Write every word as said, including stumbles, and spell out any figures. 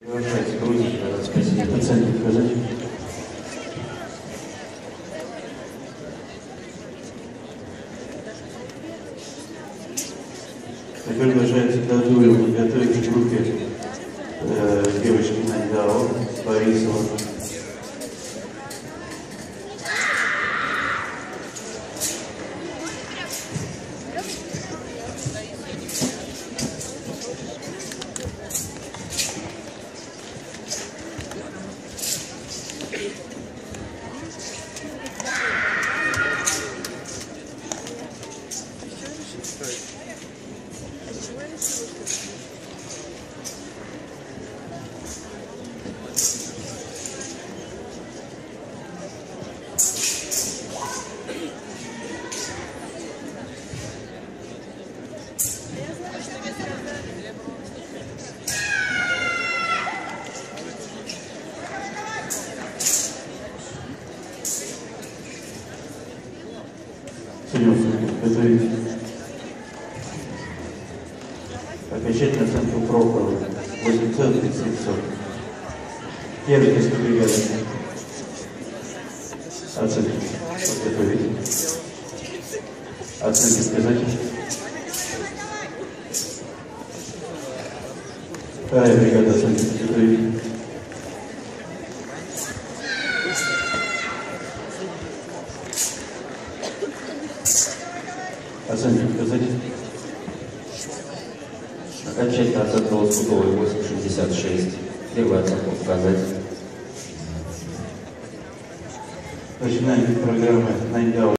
Приглашайте грудить, надо спросить. Оценки сказать. Приглашается Дадуева подготовить к группе э, девочки Найдао, Борисова. Судья, готовить. Окончательную оценку Прохорова восемь целых тридцать сотых. Первый тест бригады. Оценки подготовить. Оценки сказать. Вторая бригада оценки подготовить. Оценки показать. Окончательно оценка Лоскутовой восемь шестьдесят шесть. Первую оценку показать. Начинаем программы Найдао.